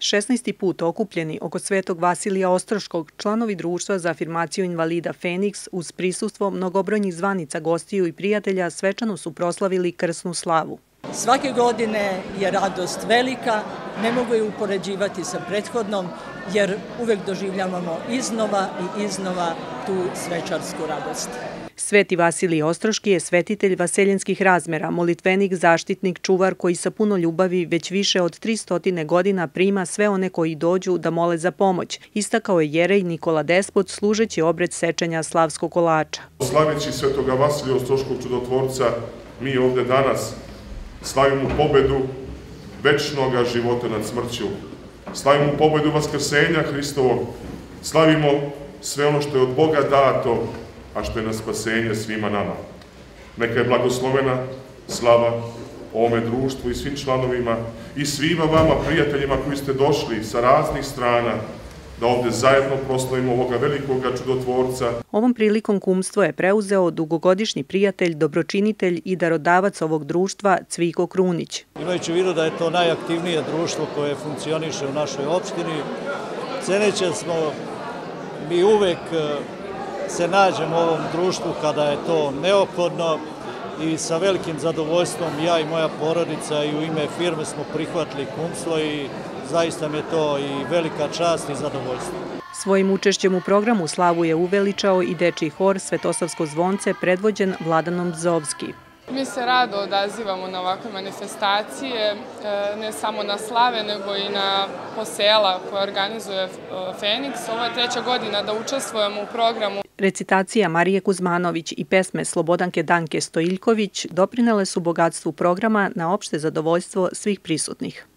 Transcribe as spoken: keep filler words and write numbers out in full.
šesnaesti put okupljeni oko Svetog Vasilija Ostroškog, članovi Društva za afirmaciju invalida Feniks uz prisustvo mnogobrojnih zvanica, gostiju i prijatelja svečano su proslavili krsnu slavu. Svake godine je radost velika, ne mogu je upoređivati sa prethodnom, jer uvek doživljavamo iznova i iznova tu svečarsku radost. Sveti Vasilij Ostroški je svetitelj vaseljenskih razmera, molitvenik, zaštitnik, čuvar koji sa puno ljubavi već više od tristo godina prima sve one koji dođu da mole za pomoć, istakao je jerej Nikola Despot služeći obred sečenja slavskog kolača. Slaveći Svetoga Vasilija Ostroškog čudotvorca, mi ovde danas slavimo pobedu večnog života nad smrću, slavimo pobedu vaskrsenja Hristovog, slavimo sve ono što je od Boga dato, a što je na spasenje svima nama. Neka je blagoslovena slava ovome društvu i svim članovima i svima vama, prijateljima koji ste došli sa raznih strana, da ovde zajedno proslavimo ovoga velikoga čudotvorca. Ovom prilikom kumstvo je preuzeo dugogodišnji prijatelj, dobročinitelj i darodavac ovog društva Cviko Krunić. Imajući u vidu da je to najaktivnije društvo koje funkcioniše u našoj opštini, ceneći smo mi uvek se nađemo u ovom društvu kada je to neophodno i sa velikim zadovoljstvom ja i moja porodica i u ime firme smo prihvatili kumstvo i zaista mi je to i velika čast i zadovoljstvo. Svojim učešćem u programu slavu je uveličao i dečiji hor Svetosavsko zvonce predvođen Vladanom Bzovski. Mi se rado odazivamo na ovakve manifestacije, ne samo na slave, nego i na posela koje organizuje Feniks. Ovo je treća godina da učestvujemo u programu. Recitacija Marije Kuzmanović i pesme Slobodanke Danke Stojiljković doprinele su bogatstvu programa na opšte zadovoljstvo svih prisutnih.